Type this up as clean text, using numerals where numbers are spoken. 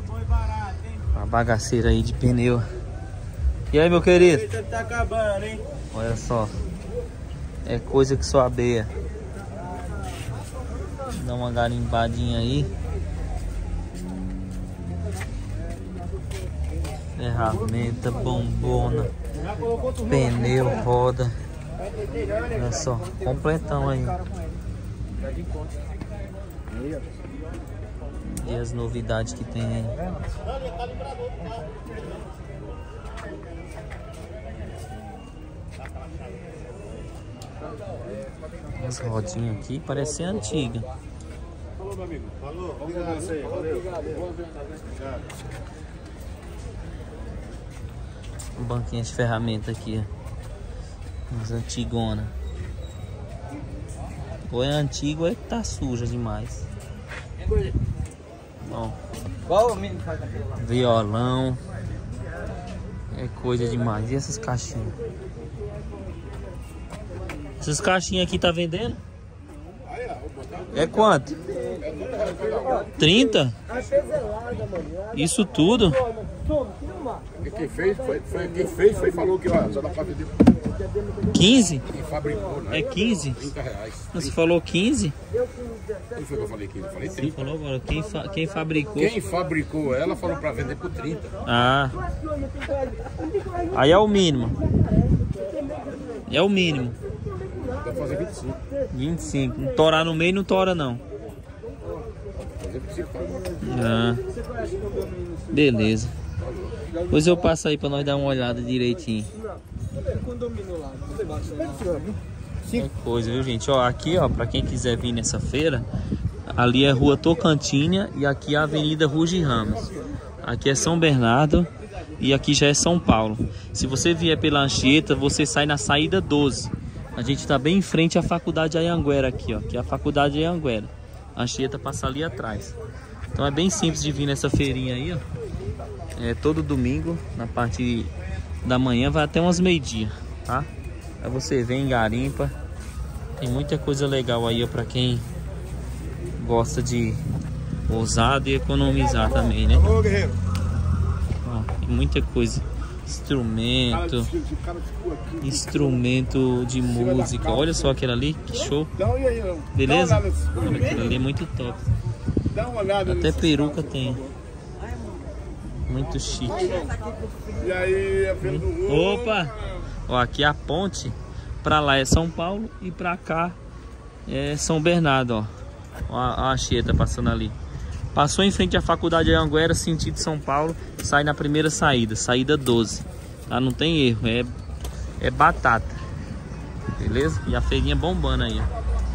Uma bagaceira aí de pneu. E aí, meu querido? Tá acabando, hein? Olha só. É coisa que só abeia. Dá uma garimbadinha aí. Ferramenta, bombona, pneu, roda. Olha só, completão aí. E as novidades que tem aí. As rodinhas aqui parecem ser antiga. Falou, meu amigo. Falou. Obrigado. Valeu. Um banquinho de ferramenta aqui, ó. Umas antigona. Ou é antigo ou é que tá suja demais. Ó. Violão. É coisa demais. E essas caixinhas? Essas caixinhas aqui tá vendendo? É quanto? 30? Isso tudo? Quem fez foi falou que ó, só dá pra vender 15? quem fabricou, né? É 15? 30 reais. Você falou 15? Quem foi que eu falei 15? Eu falei Você 30. falou agora, quem fabricou? Quem fabricou ela falou pra vender por 30. Ah. Aí é o mínimo. É o mínimo. Dá pra fazer 25. 25. Não torar no meio, não tora não. Fazer 25 tá bom. Ah. Beleza. Depois eu passo aí pra nós dar uma olhada direitinho. É coisa, viu, gente? Ó, aqui, ó, pra quem quiser vir nessa feira, ali é Rua Tocantinha e aqui é a Avenida Ruge Ramos. Aqui é São Bernardo e aqui já é São Paulo. Se você vier pela Anchieta, você sai na saída 12. A gente tá bem em frente à Faculdade Anhanguera aqui, ó. Que é a Faculdade Anhanguera. A Anchieta passa ali atrás. Então é bem simples de vir nessa feirinha aí, ó. É todo domingo, na parte da manhã, vai até umas meio-dia, tá? Aí você vem, garimpa. Tem muita coisa legal aí, ó, pra quem gosta de ousar e economizar também, né? Ó, tem muita coisa. Instrumento de música. Olha só aquele ali, que show. Beleza? Olha, aquele ali é muito top. Até peruca tem. Muito chique. E aí, a feira do Rua. Opa! Ó, aqui a ponte. Pra lá é São Paulo e pra cá é São Bernardo, ó. Ó a Anchieta passando ali. Passou em frente à Faculdade Anhanguera, sentido São Paulo, sai na primeira saída, saída 12. Tá? Não tem erro, é batata. Beleza? E a feirinha bombando aí, ó.